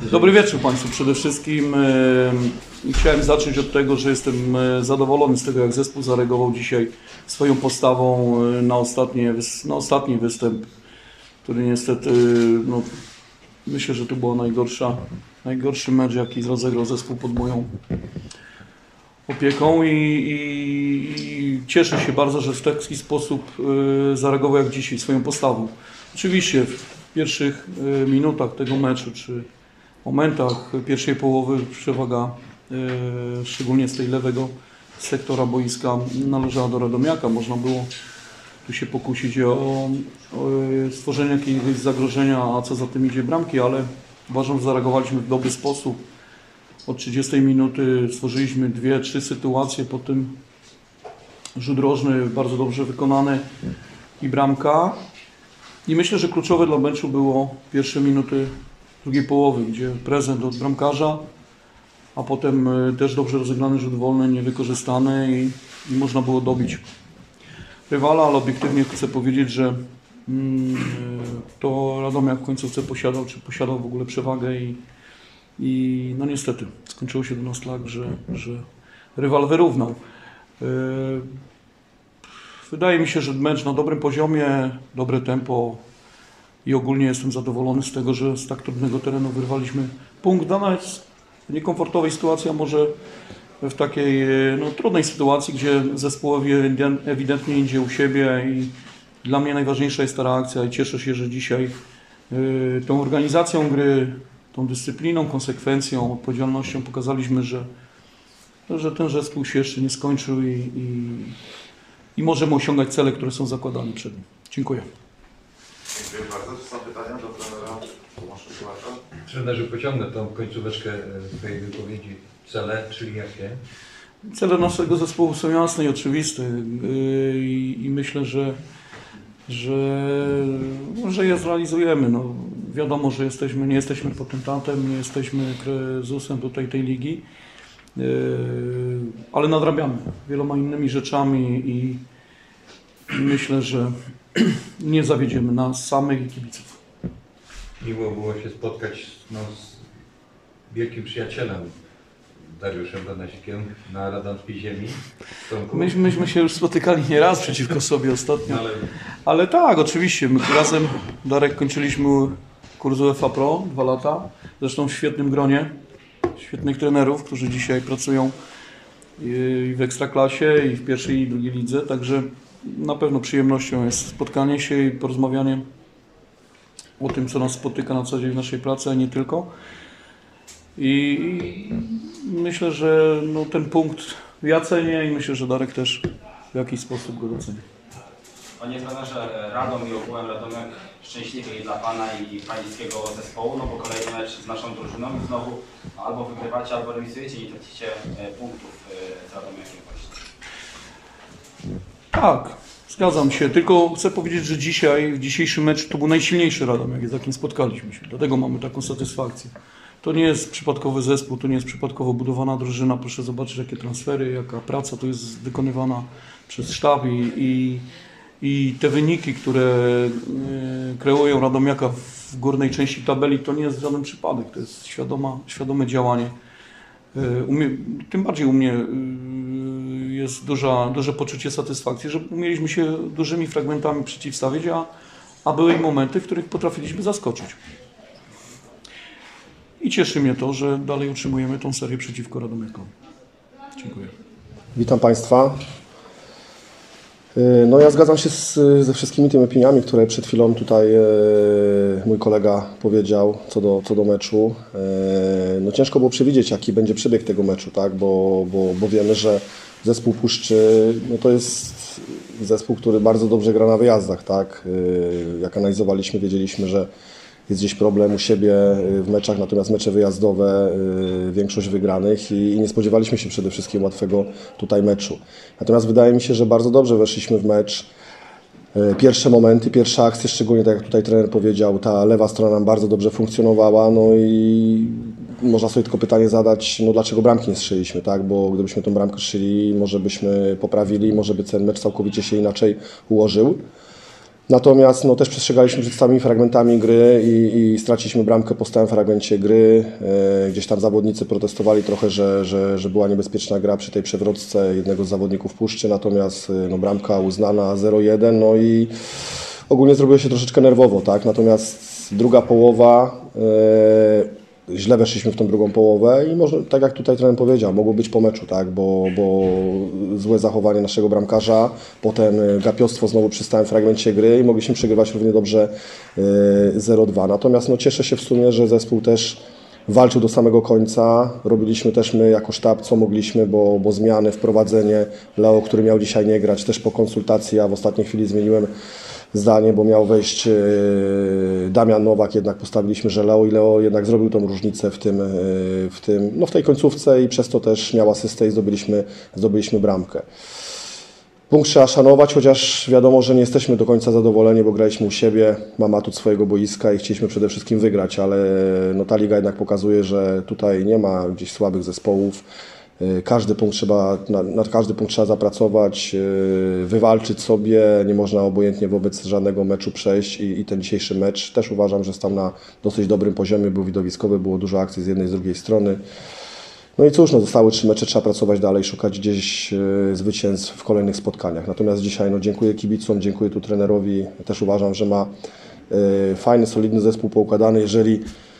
Dobry wieczór Państwu przede wszystkim. Chciałem zacząć od tego, że jestem zadowolony z tego, jak zespół zareagował dzisiaj swoją postawą na ostatni występ, który niestety, myślę, że to była najgorszy mecz, jaki rozegrał zespół pod moją opieką i cieszę się bardzo, że w taki sposób zareagował jak dzisiaj swoją postawą. Oczywiście w pierwszych minutach tego meczu, czy momentach pierwszej połowy przewaga, szczególnie z tej lewego sektora boiska, należała do Radomiaka. Można było tu się pokusić o stworzenie jakiegoś zagrożenia, a co za tym idzie bramki, ale uważam, że zareagowaliśmy w dobry sposób. Od 30 minuty stworzyliśmy 2-3 sytuacje, potem rzut rożny bardzo dobrze wykonany i bramka. I myślę, że kluczowe dla meczu było pierwsze minuty drugiej połowy, gdzie prezent od bramkarza, a potem też dobrze rozegrany rzut wolny, niewykorzystany i można było dobić rywala, ale obiektywnie chcę powiedzieć, że to Radomiak w końcówce posiadał w ogóle przewagę i no niestety skończyło się do nas tak, że rywal wyrównał. Wydaje mi się, że mecz na dobrym poziomie, dobre tempo i ogólnie jestem zadowolony z tego, że z tak trudnego terenu wyrwaliśmy punkt. Dana jest w niekomfortowej sytuacji, a może w takiej trudnej sytuacji, gdzie zespołowi ewidentnie idzie u siebie i dla mnie najważniejsza jest ta reakcja i cieszę się, że dzisiaj tą organizacją gry, tą dyscypliną, konsekwencją, odpowiedzialnością pokazaliśmy, że ten zespół się jeszcze nie skończył i możemy osiągać cele, które są zakładane przed nim. Dziękuję. Dziękuję bardzo. Czy są pytania do trenera Tomasza Siłacza? Trenerze, pociągnę tą końcóweczkę swojej wypowiedzi. Cele, czyli jakie? Cele naszego zespołu są jasne i oczywiste i myślę, że je zrealizujemy. No, wiadomo, że nie jesteśmy potentatem, nie jesteśmy prezesem tutaj tej ligi, ale nadrabiamy wieloma innymi rzeczami i myślę, że nie zawiedziemy nas samych i kibiców. Miło było się spotkać z wielkim przyjacielem Dariuszem Banasikiem na Radomskiej ziemi. Myśmy się już spotykali nieraz przeciwko sobie ostatnio. Ale tak, oczywiście. My razem, Darek, kończyliśmy kurs UEFA Pro 2 lata. Zresztą w świetnym gronie, świetnych trenerów, którzy dzisiaj pracują i w Ekstraklasie, i w pierwszej i drugiej lidze. Także na pewno przyjemnością jest spotkanie się i porozmawianie o tym, co nas spotyka na co dzień w naszej pracy, a nie tylko. I myślę, że ten punkt ja cenię i myślę, że Darek też w jakiś sposób go doceni. Panie trenerze, Radom i ogółem Radomiak szczęśliwy i dla Pana i pańskiego zespołu, bo kolejny mecz z naszą drużyną i znowu albo wygrywacie, albo remisujecie i tracicie punktów z Radomiakiem właśnie. Tak, zgadzam się, tylko chcę powiedzieć, że dzisiejszy mecz to był najsilniejszy Radomiak, z jakim spotkaliśmy się, dlatego mamy taką satysfakcję. To nie jest przypadkowy zespół, to nie jest przypadkowo budowana drużyna. Proszę zobaczyć, jakie transfery, jaka praca tu jest wykonywana przez sztab i te wyniki, które kreują Radomiaka w górnej części tabeli, to nie jest żaden przypadek, to jest świadome działanie. Tym bardziej u mnie jest duże poczucie satysfakcji, że umieliśmy się dużymi fragmentami przeciwstawić, a były i momenty, w których potrafiliśmy zaskoczyć. I cieszy mnie to, że dalej utrzymujemy tą serię przeciwko Radomiakowi. Dziękuję. Witam Państwa. Ja zgadzam się ze wszystkimi tymi opiniami, które przed chwilą tutaj mój kolega powiedział co do meczu. Ciężko było przewidzieć, jaki będzie przebieg tego meczu, tak? bo wiemy, że zespół Puszczy to jest zespół, który bardzo dobrze gra na wyjazdach. Tak? Jak analizowaliśmy, wiedzieliśmy, że jest gdzieś problem u siebie w meczach, natomiast mecze wyjazdowe, większość wygranych i nie spodziewaliśmy się przede wszystkim łatwego tutaj meczu. Natomiast wydaje mi się, że bardzo dobrze weszliśmy w mecz. Pierwsze momenty, pierwsze akcje, szczególnie tak jak tutaj trener powiedział, ta lewa strona nam bardzo dobrze funkcjonowała, i można sobie tylko pytanie zadać, dlaczego bramki nie strzeliśmy, tak? Bo gdybyśmy tą bramkę strzeli, może byśmy poprawili, może by ten mecz całkowicie się inaczej ułożył. Natomiast no, też przestrzegaliśmy przed stałymi fragmentami gry i straciliśmy bramkę po stałym fragmencie gry. Gdzieś tam zawodnicy protestowali trochę, że była niebezpieczna gra przy tej przewrotce jednego z zawodników Puszczy, natomiast no, bramka uznana 0-1, no i ogólnie zrobiło się troszeczkę nerwowo, tak? Natomiast druga połowa, źle weszliśmy w tą drugą połowę i może, tak jak tutaj trener powiedział, mogło być po meczu, tak? Bo złe zachowanie naszego bramkarza, potem gapiostwo znowu przy stałym fragmencie gry i mogliśmy przegrywać równie dobrze 0-2. Natomiast no, cieszę się w sumie, że zespół też walczył do samego końca. Robiliśmy też my jako sztab co mogliśmy, bo zmiany, wprowadzenie Leo, który miał dzisiaj nie grać, też po konsultacji, ja w ostatniej chwili zmieniłem zdanie, bo miał wejść Damian Nowak, jednak postawiliśmy, że Leo i Leo jednak zrobił tą różnicę w tej końcówce i przez to też miał asystę i zdobyliśmy bramkę. Punkt trzeba szanować, chociaż wiadomo, że nie jesteśmy do końca zadowoleni, bo graliśmy u siebie, mamy atut swojego boiska i chcieliśmy przede wszystkim wygrać, ale no, ta liga jednak pokazuje, że tutaj nie ma gdzieś słabych zespołów. Na każdy punkt trzeba zapracować, wywalczyć sobie, nie można obojętnie wobec żadnego meczu przejść i ten dzisiejszy mecz też uważam, że stał na dosyć dobrym poziomie, był widowiskowy, było dużo akcji z jednej i z drugiej strony. No i cóż, no, zostały 3 mecze, trzeba pracować dalej, szukać gdzieś zwycięstw w kolejnych spotkaniach. Natomiast dzisiaj no, dziękuję kibicom, dziękuję tu trenerowi, też uważam, że ma fajny, solidny zespół poukładany. Jeżeli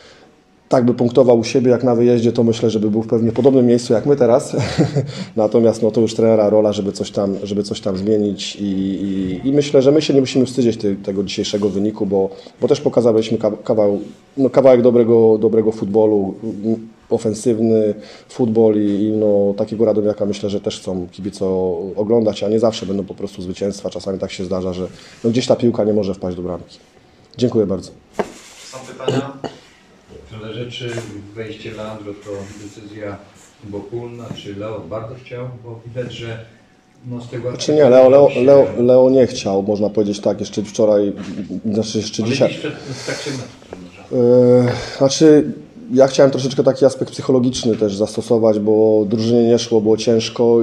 tak by punktował u siebie jak na wyjeździe, to myślę, że by był w pewnie podobnym miejscu jak my teraz. Natomiast no, to już trenera rola, żeby coś tam zmienić i myślę, że my się nie musimy wstydzić tego dzisiejszego wyniku, bo też pokazaliśmy kawałek dobrego futbolu, ofensywny futbol i no, takiego Radomiaka myślę, że też chcą kibice oglądać, a nie zawsze będą po prostu zwycięstwa. Czasami tak się zdarza, że no, gdzieś ta piłka nie może wpaść do bramki. Dziękuję bardzo. Są pytania? Trenerze, czy wejście Leandro to decyzja bopólna, czy Leo bardzo chciał? Bo widać, że no z tego... Znaczy nie, Leo nie chciał, można powiedzieć tak, jeszcze wczoraj, znaczy jeszcze dzisiaj. W trakcie meczu. Znaczy ja chciałem troszeczkę taki aspekt psychologiczny też zastosować, bo drużynie nie szło, było ciężko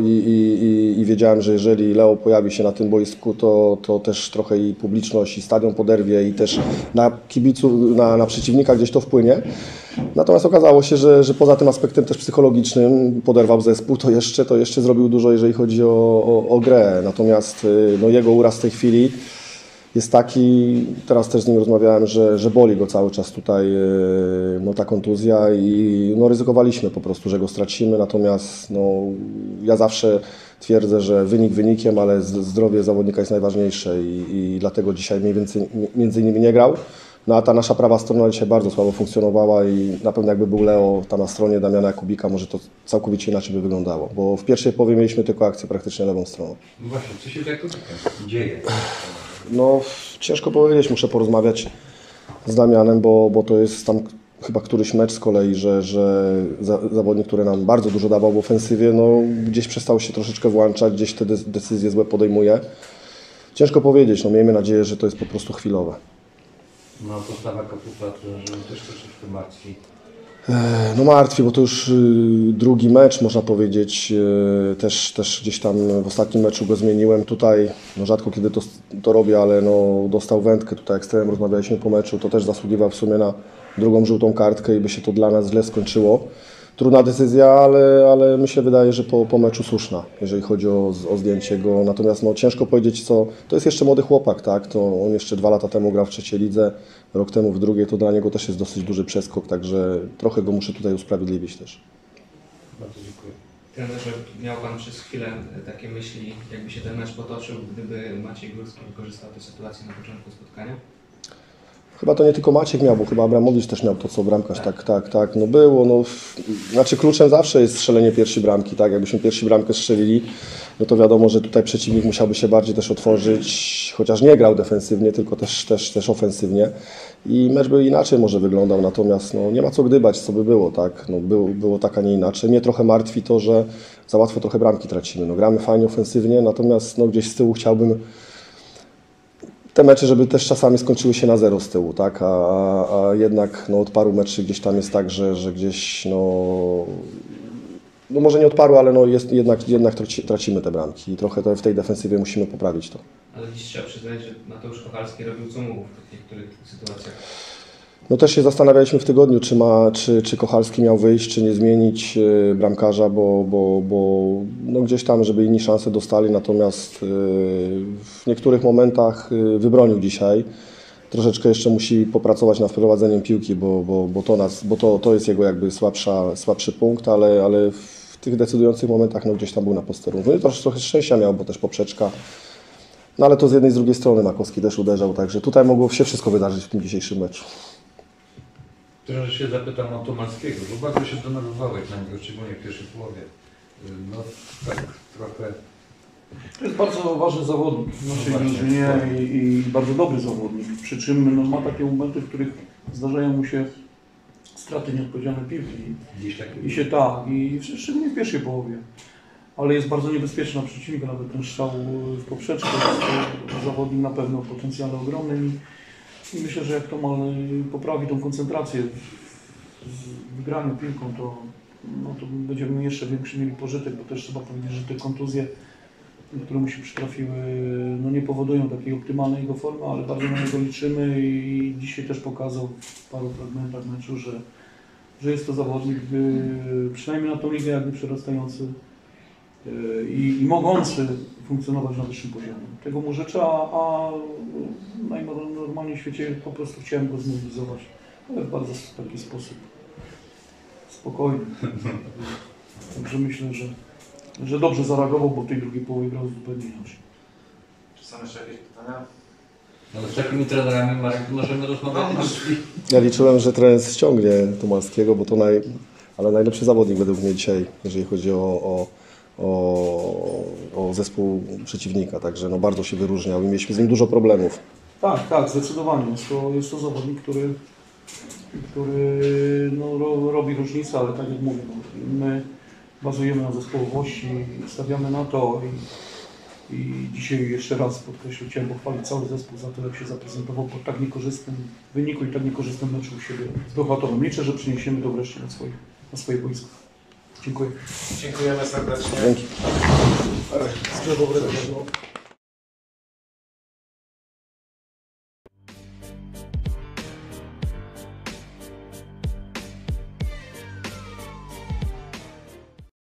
i wiedziałem, że jeżeli Leo pojawi się na tym boisku, to też trochę i publiczność, i stadion poderwie i też na kibiców, na przeciwnika gdzieś to wpłynie. Natomiast okazało się, że poza tym aspektem też psychologicznym poderwał zespół, to jeszcze zrobił dużo, jeżeli chodzi o grę. Natomiast no, jego uraz w tej chwili jest taki, teraz też z nim rozmawiałem, że boli go cały czas tutaj no, ta kontuzja i no, ryzykowaliśmy po prostu, że go stracimy, natomiast no, ja zawsze twierdzę, że wynik wynikiem, ale zdrowie zawodnika jest najważniejsze i dlatego dzisiaj między innymi nie grał. No a ta nasza prawa strona dzisiaj bardzo słabo funkcjonowała i na pewno jakby był Leo tam na stronie Damiana Jakubika, może to całkowicie inaczej by wyglądało, bo w pierwszej połowie mieliśmy tylko akcję praktycznie lewą stroną. No właśnie, co się z Jakubikiem dzieje? No ciężko powiedzieć, muszę porozmawiać z Damianem, bo to jest tam chyba któryś mecz z kolei, że zawodnik, który nam bardzo dużo dawał w ofensywie, no gdzieś przestał się troszeczkę włączać, gdzieś te decyzje złe podejmuje. Ciężko powiedzieć, no miejmy nadzieję, że to jest po prostu chwilowe. No postawa Kapupla to też troszeczkę martwi. No martwi, bo to już drugi mecz, można powiedzieć, też gdzieś tam w ostatnim meczu go zmieniłem. Tutaj no rzadko kiedy to robię, ale no dostał wędkę, tutaj jak z trenerem rozmawialiśmy po meczu, to też zasługiwał w sumie na drugą żółtą kartkę i by się to dla nas źle skończyło. Trudna decyzja, ale mi się wydaje, że po meczu słuszna, jeżeli chodzi o zdjęcie go. Natomiast no, ciężko powiedzieć, co. To jest jeszcze młody chłopak, tak? To on jeszcze 2 lata temu grał w trzeciej lidze, rok temu w drugiej, to dla niego też jest dosyć duży przeskok, także trochę go muszę tutaj usprawiedliwić też. Bardzo dziękuję. Trenerze, miał Pan przez chwilę takie myśli, jakby się ten mecz potoczył, gdyby Maciej Górski wykorzystał tę sytuację na początku spotkania? Chyba to nie tylko Maciek miał, bo chyba Abramowicz też miał to, co bramkarz, tak, no było, no, znaczy kluczem zawsze jest strzelenie pierwszej bramki, tak, jakbyśmy pierwszą bramkę strzelili, no to wiadomo, że tutaj przeciwnik musiałby się bardziej też otworzyć, chociaż nie grał defensywnie, tylko też ofensywnie i mecz by inaczej może wyglądał, natomiast no, nie ma co gdybać, co by było, tak, no, było tak, a nie inaczej. Mnie trochę martwi to, że za łatwo trochę bramki tracimy, no, gramy fajnie ofensywnie, natomiast no, gdzieś z tyłu chciałbym te mecze, żeby też czasami skończyły się na 0 z tyłu, tak? A jednak no, od paru meczy gdzieś tam jest tak, że gdzieś no, no może nie odparły, ale no jest, jednak tracimy te bramki i trochę w tej defensywie musimy poprawić to. Ale dziś trzeba przyznać, że Mateusz Kochalski robił co mógł w niektórych sytuacjach. No też się zastanawialiśmy w tygodniu, czy Kochalski miał wyjść, czy nie zmienić bramkarza, bo no gdzieś tam, żeby inni szansę dostali, natomiast w niektórych momentach wybronił dzisiaj. Troszeczkę jeszcze musi popracować nad wprowadzeniem piłki, bo to jest jego jakby słabszy punkt, ale w tych decydujących momentach no gdzieś tam był na posterunku. No i trochę szczęścia miał, bo też poprzeczka. No ale to z jednej i z drugiej strony Makowski też uderzał, także tutaj mogło się wszystko wydarzyć w tym dzisiejszym meczu. Trochę się zapytam o Tomalskiego, bo bardzo się denerwowałeś na niego, szczególnie w pierwszej połowie. No tak trochę... To jest bardzo ważny zawodnik w naszej drużynie i bardzo dobry zawodnik. Przy czym no, ma takie momenty, w których zdarzają mu się straty nieodpowiedzialne piłki. Gdzieś takie... I szczególnie w pierwszej połowie. Ale jest bardzo niebezpieczny na przeciwnika, nawet ten strzał w poprzeczkę. Jest to zawodnik na pewno o potencjale ogromnym i myślę, że jak Tomal poprawi tą koncentrację w wygraniu piłką, to będziemy jeszcze większy mieli pożytek, bo też trzeba powiedzieć, że te kontuzje, które mu się przytrafiły, no nie powodują takiej optymalnej jego formy, ale bardzo na niego liczymy i dzisiaj też pokazał w paru fragmentach meczu, że jest to zawodnik przynajmniej na tą ligę jakby przerastający i mogący funkcjonować na wyższym poziomie. Tego mu życzę, a najnormalniej w świecie po prostu chciałem go zmobilizować, ale w bardzo taki sposób spokojny. Także myślę, że dobrze zareagował, bo w tej drugiej połowie grał zupełnie inaczej. Czy są jeszcze jakieś pytania? No z takimi trenerami, Marek, możemy rozmawiać. Ja liczyłem, że trener ściągnie Tomalskiego, bo ale najlepszy zawodnik według mnie dzisiaj, jeżeli chodzi o zespół przeciwnika, także no bardzo się wyróżniał i mieliśmy z nim dużo problemów. Tak, zdecydowanie. Jest to zawodnik, który no, robi różnicę, ale tak jak mówię, no, my bazujemy na zespołowości, stawiamy na to i dzisiaj jeszcze raz podkreślę, chciałem pochwalić cały zespół za to, jak się zaprezentował po tak niekorzystnym wyniku i tak niekorzystnym meczu u siebie z Bełchatowem. Liczę, że przyniesiemy to wreszcie na swoje boisko. Dziękuję. Dziękujemy serdecznie. Dzięki. Wszystkiego dobrego.